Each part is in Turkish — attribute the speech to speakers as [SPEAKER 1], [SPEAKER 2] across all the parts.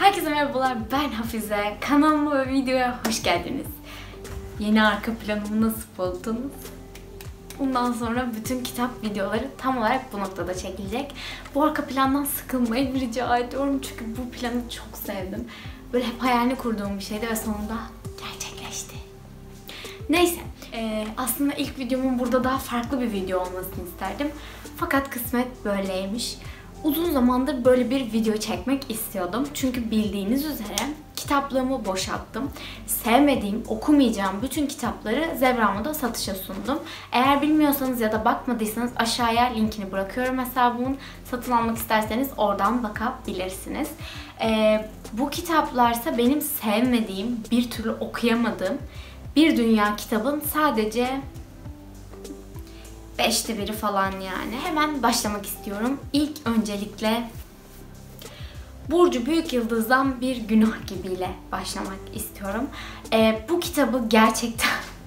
[SPEAKER 1] Herkese merhabalar, ben Hafize. Kanalıma ve videoya hoş geldiniz. Yeni arka planımı nasıl buldunuz? Bundan sonra bütün kitap videoları tam olarak bu noktada çekilecek. Bu arka plandan sıkılmayın rica ediyorum çünkü bu planı çok sevdim. Böyle hep hayalini kurduğum bir şeydi ve sonunda gerçekleşti. Neyse, aslında ilk videomun burada daha farklı bir video olmasını isterdim. Fakat kısmet böyleymiş. Uzun zamandır böyle bir video çekmek istiyordum. Çünkü bildiğiniz üzere kitaplığımı boşalttım. Sevmediğim, okumayacağım bütün kitapları Zebramo'da satışa sundum. Eğer bilmiyorsanız ya da bakmadıysanız aşağıya linkini bırakıyorum hesabımın. Satın almak isterseniz oradan bakabilirsiniz. Bu kitaplarsa benim sevmediğim, bir türlü okuyamadığım bir dünya kitabın sadece 5'te biri falan yani. Hemen başlamak istiyorum. İlk öncelikle Burcu Büyükyıldız'dan Bir Günah Gibi'yle başlamak istiyorum. Bu kitabı gerçekten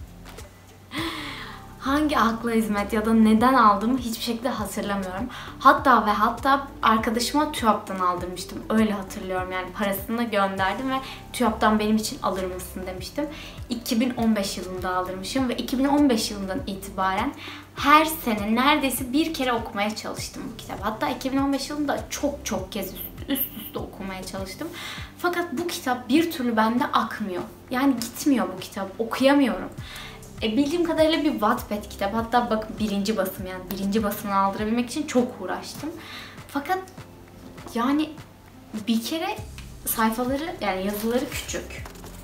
[SPEAKER 1] hangi akla hizmet ya da neden aldığımı hiçbir şekilde hatırlamıyorum. Hatta arkadaşıma TÜYAP'tan aldırmıştım. Öyle hatırlıyorum yani, parasını da gönderdim ve TÜYAP'tan benim için alır mısın demiştim. 2015 yılında aldırmışım ve 2015 yılından itibaren her sene neredeyse bir kere okumaya çalıştım bu kitabı. Hatta 2015 yılında çok kez üst üste okumaya çalıştım. Fakat bu kitap bir türlü bende akmıyor. Yani gitmiyor bu kitap. Okuyamıyorum. Bildiğim kadarıyla bir Wattpad kitap. Hatta bakın birinci basım, yani birinci basımını aldırabilmek için çok uğraştım. Fakat yani bir kere sayfaları, yani yazıları küçük.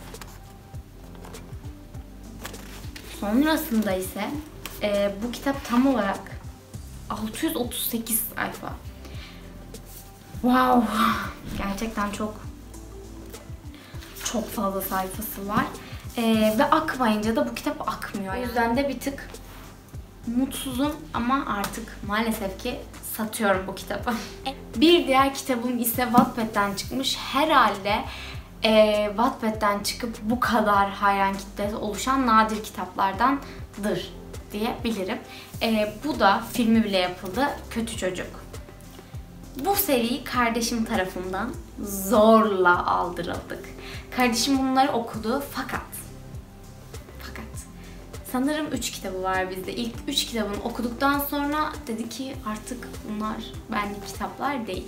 [SPEAKER 1] Sonrasında ise bu kitap tam olarak 638 sayfa. Wow! Gerçekten çok fazla sayfası var. Ve akmayınca da bu kitap akmıyor. O yüzden de bir tık mutsuzum ama artık maalesef ki satıyorum bu kitabı. Bir diğer kitabım ise Wattpad'den çıkmış. Herhalde Wattpad'den çıkıp bu kadar hayran kitlesi oluşan nadir kitaplardandır diyebilirim. Bu da filmi bile yapıldı. Kötü Çocuk. Bu seriyi kardeşim tarafından zorla aldırıldık. Kardeşim bunları okudu fakat sanırım 3 kitabı var bizde. İlk 3 kitabını okuduktan sonra dedi ki artık bunlar benlik kitaplar değil.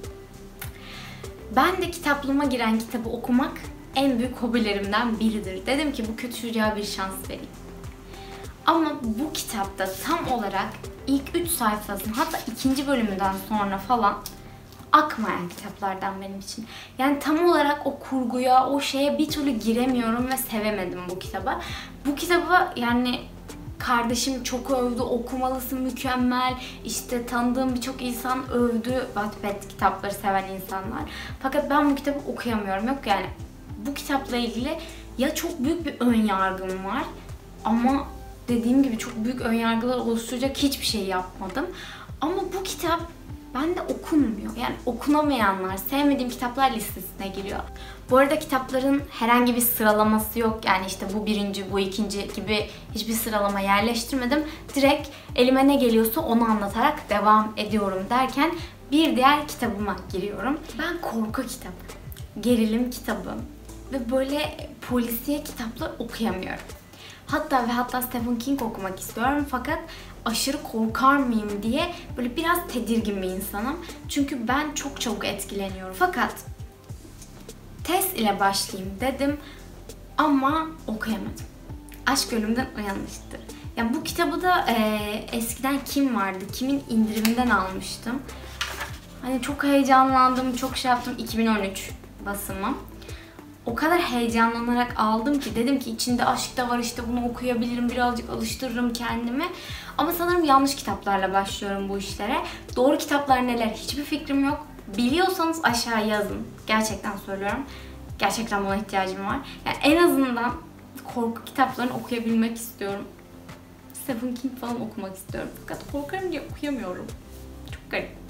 [SPEAKER 1] Ben de kitaplığıma giren kitabı okumak en büyük hobilerimden biridir. Dedim ki bu kötü çocuğa bir şans vereyim. Ama bu kitapta tam olarak ilk 3 sayfasının, hatta 2. bölümünden sonra falan akmayan kitaplardan benim için. Yani tam olarak o kurguya, o şeye bir türlü giremiyorum ve sevemedim bu kitabı. Bu kitabı yani kardeşim çok övdü, okumalısın, mükemmel. İşte tanıdığım birçok insan övdü, Wattpad kitapları seven insanlar. Fakat ben bu kitabı okuyamıyorum. Yok yani bu kitapla ilgili ya çok büyük bir ön yargım var ama dediğim gibi çok büyük ön yargılar oluşturacak hiçbir şey yapmadım. Ama bu kitap bende okunmuyor. Yani okunamayanlar, sevmediğim kitaplar listesine giriyor. Bu arada kitapların herhangi bir sıralaması yok. Yani işte bu birinci, bu ikinci gibi hiçbir sıralama yerleştirmedim. Direkt elime ne geliyorsa onu anlatarak devam ediyorum derken bir diğer kitabıma giriyorum. Ben korku kitabı, gerilim kitabı ve böyle polisiye kitaplar okuyamıyorum. Hatta Stephen King okumak istiyorum fakat aşırı korkar mıyım diye böyle biraz tedirgin bir insanım. Çünkü ben çok çabuk etkileniyorum. Fakat Tess ile başlayayım dedim ama okuyamadım. Aşk Ölümden Uyanıştır. Yani bu kitabı da eskiden Kim vardı? Kim'in indiriminden almıştım. Hani çok heyecanlandım, çok şey yaptım. 2013 basımı. O kadar heyecanlanarak aldım ki dedim ki içinde aşk da var, işte bunu okuyabilirim, birazcık alıştırırım kendimi. Ama sanırım yanlış kitaplarla başlıyorum bu işlere. Doğru kitaplar neler hiçbir fikrim yok. Biliyorsanız aşağı yazın. Gerçekten söylüyorum. Gerçekten buna ihtiyacım var. Yani en azından korku kitaplarını okuyabilmek istiyorum. Stephen King falan okumak istiyorum. Fakat korkarım diye okuyamıyorum. Çok garip.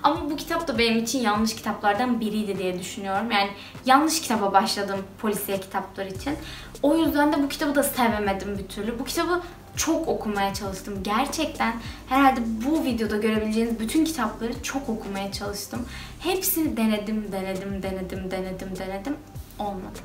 [SPEAKER 1] Ama bu kitap da benim için yanlış kitaplardan biriydi diye düşünüyorum. Yani yanlış kitaba başladım polisiye kitaplar için. O yüzden de bu kitabı da sevemedim bir türlü. Bu kitabı çok okumaya çalıştım. Gerçekten herhalde bu videoda görebileceğiniz bütün kitapları çok okumaya çalıştım. Hepsini denedim. Olmadı.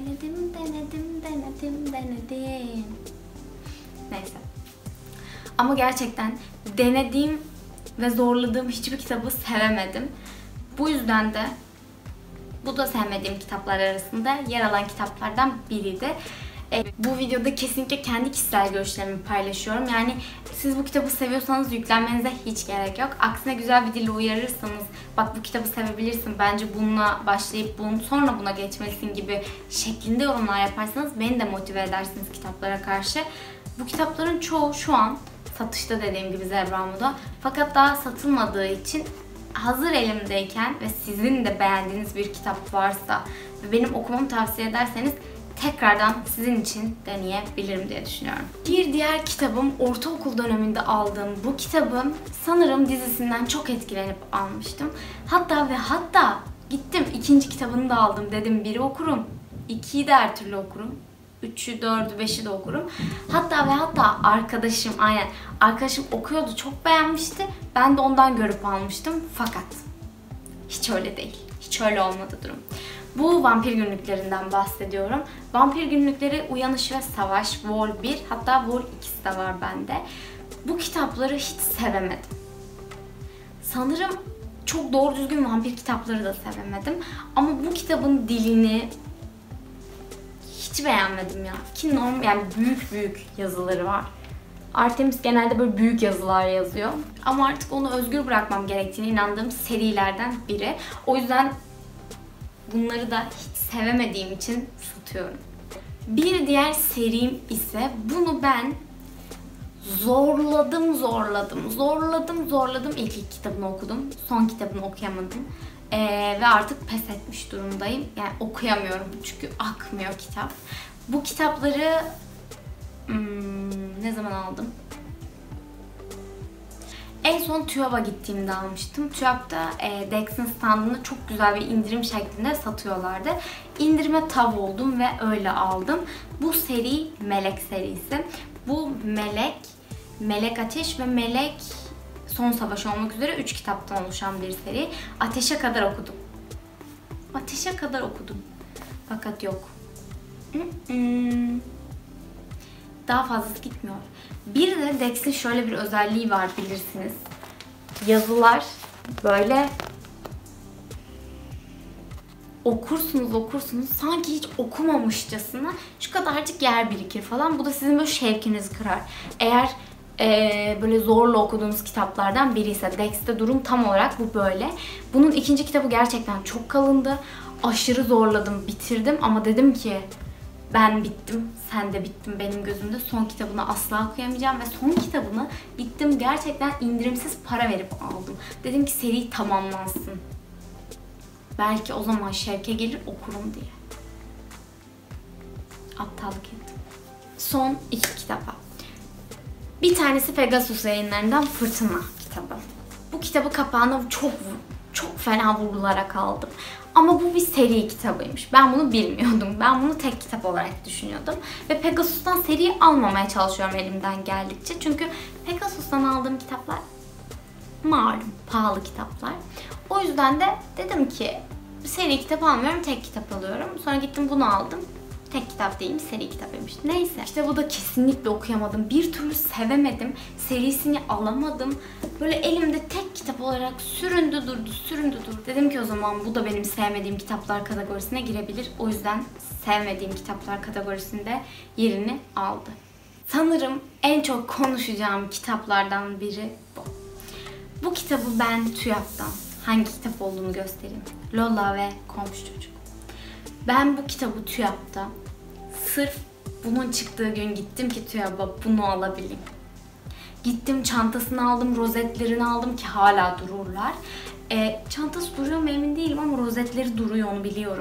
[SPEAKER 1] Denedim. Neyse. Ama gerçekten denediğim ve zorladığım hiçbir kitabı sevemedim. Bu yüzden de bu da sevmediğim kitaplar arasında yer alan kitaplardan biriydi. Bu videoda kesinlikle kendi kişisel görüşlerimi paylaşıyorum. Yani siz bu kitabı seviyorsanız yüklenmenize hiç gerek yok. Aksine güzel bir dille uyarırsanız, bak bu kitabı sevebilirsin, bence bununla başlayıp sonra buna geçmelisin gibi şeklinde yorumlar yaparsanız beni de motive edersiniz kitaplara karşı. Bu kitapların çoğu şu an satışta, dediğim gibi Zebramo'da. Fakat daha satılmadığı için hazır elimdeyken ve sizin de beğendiğiniz bir kitap varsa ve benim okumamı tavsiye ederseniz tekrardan sizin için deneyebilirim diye düşünüyorum. Bir diğer kitabım, ortaokul döneminde aldığım bu kitabın sanırım dizisinden çok etkilenip almıştım. Hatta gittim ikinci kitabını da aldım, dedim biri okurum, 2'yi de her türlü okurum. 3'ü, 4'ü, 5'i de okurum. Hatta arkadaşım okuyordu, çok beğenmişti. Ben de ondan görüp almıştım. Fakat hiç öyle değil. Hiç öyle olmadı durum. Bu Vampir Günlüklerinden bahsediyorum. Vampir Günlükleri, Uyanış ve Savaş, Vol 1, hatta Vol 2'si de var bende. Bu kitapları hiç sevemedim. Sanırım çok doğru düzgün vampir kitapları da sevemedim. Ama bu kitabın dilini hiç beğenmedim ya. Ki yani büyük yazıları var. Artemis genelde böyle büyük yazılar yazıyor. Ama artık onu özgür bırakmam gerektiğine inandığım serilerden biri. O yüzden bunları da hiç sevemediğim için satıyorum. Bir diğer serim ise, bunu ben zorladım. İlk iki kitabını okudum. Son kitabını okuyamadım. Ve artık pes etmiş durumdayım. Yani okuyamıyorum çünkü akmıyor kitap. Bu kitapları ne zaman aldım? En son TÜYAP'a gittiğimde almıştım. TÜYAP'ta Dex'in standında çok güzel bir indirim şeklinde satıyorlardı. İndirime tav oldum ve öyle aldım. Bu seri Melek serisi. Bu Melek Ateş ve Melek Son Savaş olmak üzere 3 kitaptan oluşan bir seri. Ateşe kadar okudum. Fakat yok. Daha fazlası gitmiyor. Bir de Dex'in şöyle bir özelliği var, bilirsiniz. Yazılar böyle okursunuz sanki hiç okumamışçasına, şu kadarcık yer birikir falan. Bu da sizin böyle şevkinizi kırar. Eğer böyle zorla okuduğunuz kitaplardan biri ise, Dex'te durum tam olarak bu böyle. Bunun ikinci kitabı gerçekten çok kalındı. Aşırı zorladım, bitirdim ama dedim ki ben bittim, sen de bittin benim gözümde. Son kitabını asla okuyamayacağım ve son kitabını gittim gerçekten indirimsiz para verip aldım. Dedim ki seri tamamlansın. Belki o zaman şevke gelir, okurum diye. Aptallık ettim. Son 2 kitaba. Bir tanesi Pegasus Yayınları'ndan Fırtına kitabı. Bu kitabı kapağına çok fena vurularak aldım. Ama bu bir seri kitabıymış. Ben bunu bilmiyordum. Ben bunu tek kitap olarak düşünüyordum. Ve Pegasus'tan seriyi almamaya çalışıyorum elimden geldikçe. Çünkü Pegasus'tan aldığım kitaplar malum pahalı kitaplar. O yüzden de dedim ki seri kitap almıyorum, tek kitap alıyorum. Sonra gittim bunu aldım. Tek kitap değilmiş, seri kitapıymış. Neyse. İşte bu da kesinlikle okuyamadım. Bir türlü sevemedim. Serisini alamadım. Böyle elimde tek kitap olarak süründü durdu. Dedim ki o zaman bu da benim sevmediğim kitaplar kategorisine girebilir. O yüzden sevmediğim kitaplar kategorisinde yerini aldı. Sanırım en çok konuşacağım kitaplardan biri bu. Bu kitabı ben TÜYAP'tan, hangi kitap olduğunu göstereyim. Lola ve Komşu Çocuk. Ben bu kitabı TÜYAP'ta sırf bunun çıktığı gün gittim ki TÜYAP'a bunu alabileyim. Gittim, çantasını aldım, rozetlerini aldım ki hala dururlar. Çantası duruyor mu emin değilim ama rozetleri duruyor, onu biliyorum.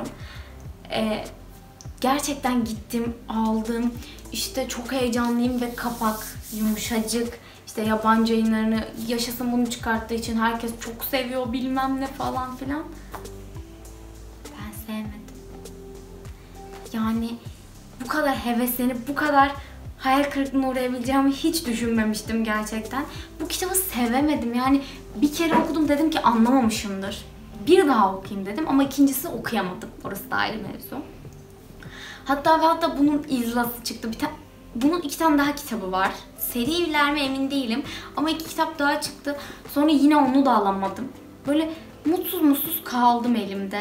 [SPEAKER 1] Gerçekten gittim, aldım. İşte çok heyecanlıyım ve kapak yumuşacık. İşte İşte yabancı yayınlarını Yaşasın bunu çıkarttığı için herkes çok seviyor bilmem ne falan filan. Ben sevmedim. Yani bu kadar heveslenip bu kadar hayal kırıklığına uğrayabileceğimi hiç düşünmemiştim gerçekten. Bu kitabı sevemedim. Yani bir kere okudum, dedim ki anlamamışımdır. Bir daha okuyayım dedim ama ikincisini okuyamadım. Orası da ayrı mevzu. Hatta bunun izlası çıktı. Bunun 2 tane daha kitabı var. Seriler mi emin değilim. Ama 2 kitap daha çıktı. Sonra yine onu da alamadım. Böyle mutsuz kaldım elimde.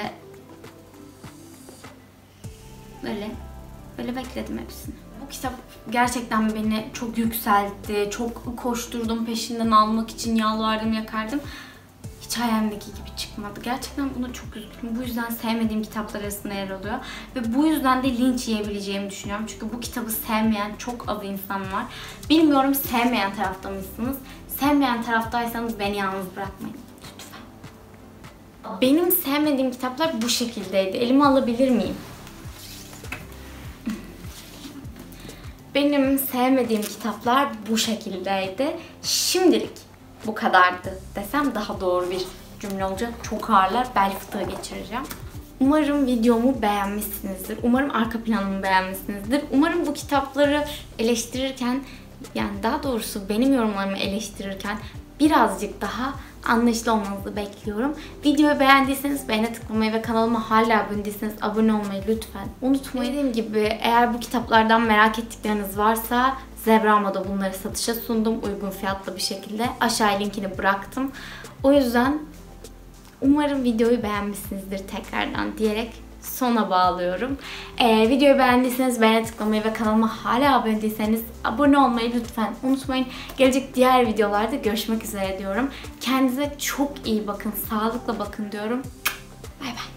[SPEAKER 1] Böyle bekledim hepsini. Bu kitap gerçekten beni çok yükseltti. Çok koşturdum peşinden almak için, yalvardım, yakardım. Hiç hayalimdeki gibi çıkmadı. Gerçekten buna çok üzgünüm. Bu yüzden sevmediğim kitaplar arasında yer alıyor. Ve bu yüzden de linç yiyebileceğimi düşünüyorum. Çünkü bu kitabı sevmeyen çok az insan var. Bilmiyorum sevmeyen tarafta mısınız? Sevmeyen taraftaysanız beni yalnız bırakmayın. Lütfen. Benim sevmediğim kitaplar bu şekildeydi. Elime alabilir miyim? Benim sevmediğim kitaplar bu şekildeydi. Şimdilik bu kadardı desem daha doğru bir cümle olacak. Çok ağırlar. Bel fıtığı geçireceğim. Umarım videomu beğenmişsinizdir. Umarım arka planımı beğenmişsinizdir. Umarım bu kitapları eleştirirken, yani daha doğrusu benim yorumlarımı eleştirirken birazcık daha anlayışlı olmanızı bekliyorum. Videoyu beğendiyseniz beğene tıklamayı ve kanalıma hala abone değilseniz abone olmayı lütfen unutmayın. Dediğim gibi eğer bu kitaplardan merak ettikleriniz varsa Zebra'da bunları satışa sundum uygun fiyatlı bir şekilde. Aşağıya linkini bıraktım. O yüzden umarım videoyu beğenmişsinizdir tekrardan diyerek sona bağlıyorum. Videoyu beğendiyseniz beğene tıklamayı ve kanalıma hala abone değilseniz abone olmayı lütfen unutmayın. Gelecek diğer videolarda görüşmek üzere diyorum. Kendinize çok iyi bakın, sağlıkla bakın diyorum. Bay bay.